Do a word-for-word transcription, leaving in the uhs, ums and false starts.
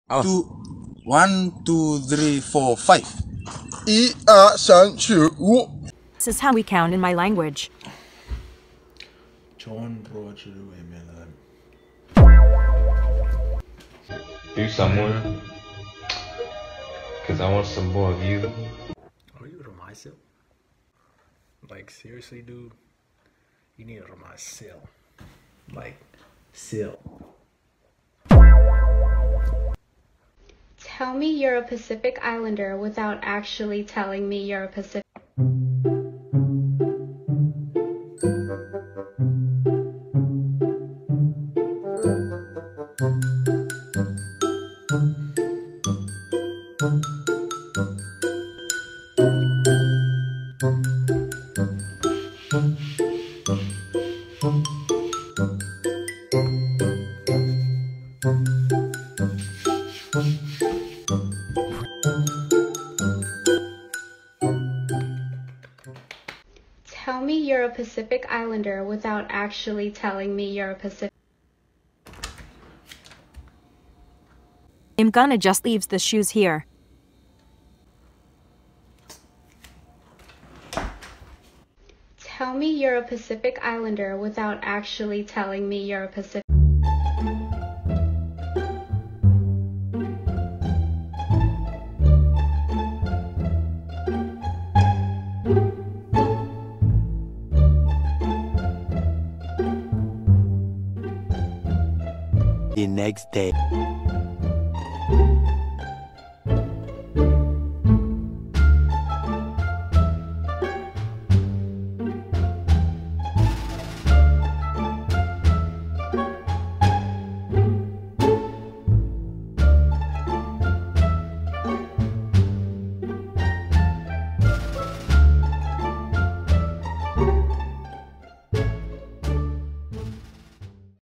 Two, one, two, three, four, five. 一二三四五。 This is how we count in my language. You somewhere? Cause I want some more of you. Are you to myself? Like seriously, dude? You need to myself. Like, self. Tell me you're a Pacific Islander without actually telling me you're a Pacific. Tell me you're a Pacific Islander without actually telling me you're a Pacific. I'm gonna just leaves the shoes here. Tell me you're a Pacific Islander without actually telling me you're a Pacific. The next day.